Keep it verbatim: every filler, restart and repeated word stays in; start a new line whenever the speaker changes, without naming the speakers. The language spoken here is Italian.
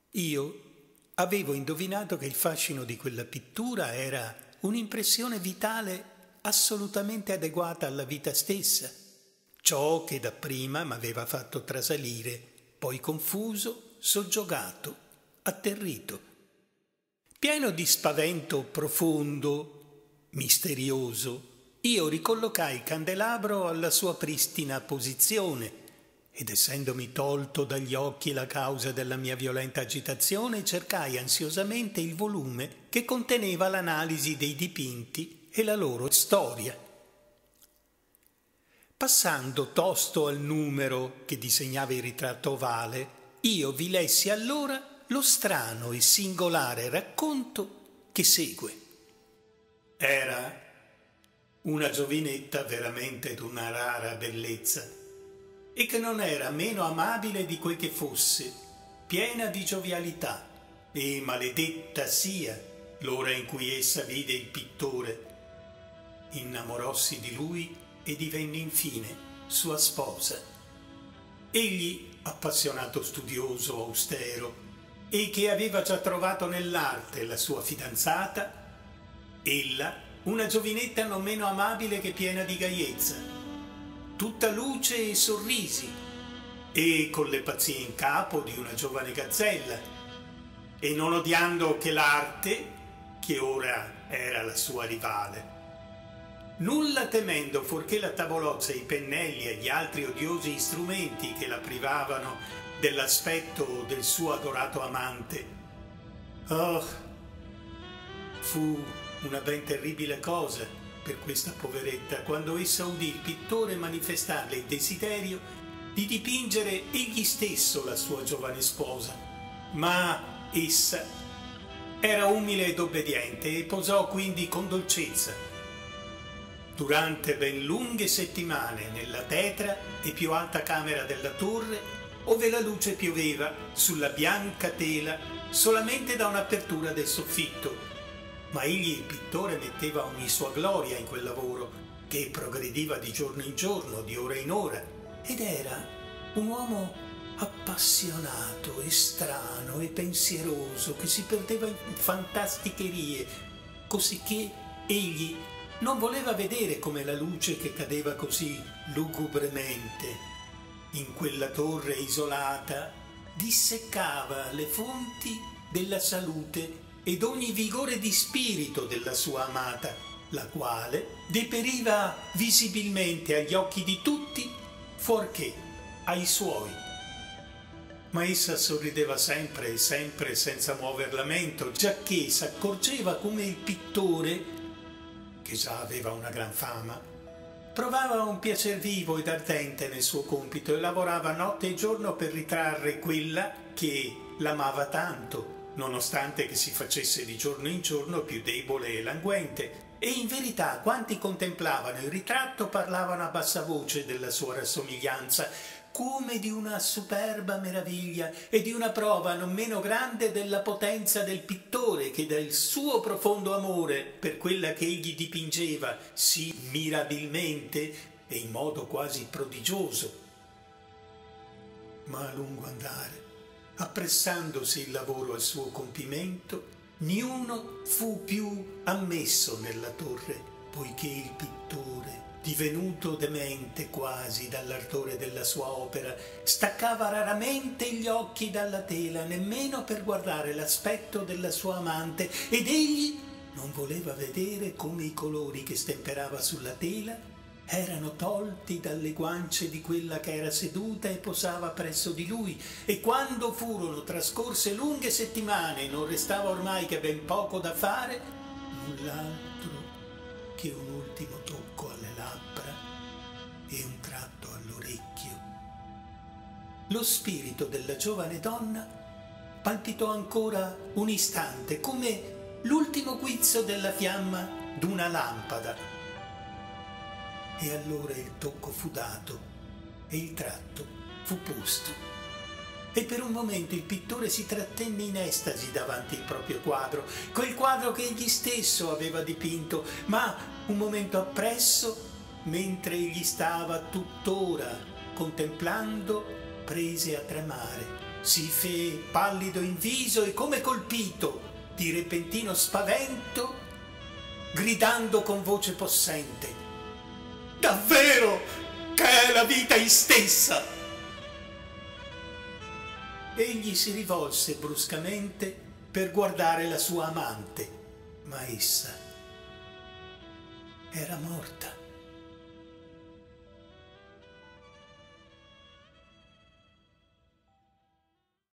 Io avevo indovinato che il fascino di quella pittura era un'impressione vitale assolutamente adeguata alla vita stessa, ciò che dapprima m'aveva fatto trasalire, poi confuso, soggiogato, atterrito. Pieno di spavento profondo, misterioso, io ricollocai il candelabro alla sua pristina posizione ed essendomi tolto dagli occhi la causa della mia violenta agitazione, cercai ansiosamente il volume che conteneva l'analisi dei dipinti e la loro storia. Passando tosto al numero che disegnava il ritratto ovale, io vi lessi allora lo strano e singolare racconto che segue. Era una giovinetta veramente d'una rara bellezza e che non era meno amabile di quel che fosse, piena di giovialità, e maledetta sia l'ora in cui essa vide il pittore. Innamorossi di lui e divenne infine sua sposa. Egli, appassionato studioso, austero, e che aveva già trovato nell'arte la sua fidanzata, ella una giovinetta non meno amabile che piena di gaiezza, tutta luce e sorrisi, e con le pazzie in capo di una giovane gazzella, e non odiando che l'arte, che ora era la sua rivale. Nulla temendo fuorché la tavolozza, i pennelli e gli altri odiosi strumenti che la privavano dell'aspetto del suo adorato amante. Oh, fu una ben terribile cosa per questa poveretta quando essa udì il pittore manifestarle il desiderio di dipingere egli stesso la sua giovane sposa. Ma essa era umile ed obbediente e posò quindi con dolcezza. Durante ben lunghe settimane nella tetra e più alta camera della torre, ove la luce pioveva sulla bianca tela solamente da un'apertura del soffitto, ma egli il pittore metteva ogni sua gloria in quel lavoro, che progrediva di giorno in giorno, di ora in ora, ed era un uomo appassionato e strano e pensieroso che si perdeva in fantasticherie, cosicché egli non voleva vedere come la luce che cadeva così lugubremente in quella torre isolata disseccava le fonti della salute ed ogni vigore di spirito della sua amata, la quale deperiva visibilmente agli occhi di tutti, fuorché ai suoi. Ma essa sorrideva sempre e sempre senza muover lamento, giacché s'accorgeva come il pittore, che già aveva una gran fama, provava un piacer vivo ed ardente nel suo compito e lavorava notte e giorno per ritrarre quella che l'amava tanto, nonostante che si facesse di giorno in giorno più debole e languente. E in verità quanti contemplavano il ritratto parlavano a bassa voce della sua rassomiglianza, come di una superba meraviglia e di una prova non meno grande della potenza del pittore, che dal suo profondo amore per quella che egli dipingeva sì mirabilmente e in modo quasi prodigioso. Ma a lungo andare, appressandosi il lavoro al suo compimento, niuno fu più ammesso nella torre, poiché il pittore, divenuto demente quasi dall'ardore della sua opera, staccava raramente gli occhi dalla tela, nemmeno per guardare l'aspetto della sua amante, ed egli non voleva vedere come i colori che stemperava sulla tela erano tolti dalle guance di quella che era seduta e posava presso di lui, e quando furono trascorse lunghe settimane e non restava ormai che ben poco da fare, null'altro che un ultimo tocco alle labbra e un tratto all'orecchio. Lo spirito della giovane donna palpitò ancora un istante, come l'ultimo guizzo della fiamma d'una lampada, e allora il tocco fu dato e il tratto fu posto. E per un momento il pittore si trattenne in estasi davanti il proprio quadro, quel quadro che egli stesso aveva dipinto, ma un momento appresso, mentre egli stava tuttora contemplando, prese a tremare, si fe pallido in viso e come colpito di repentino spavento, gridando con voce possente: davvero che è la vita istessa! Egli si rivolse bruscamente per guardare la sua amante, ma essa era morta.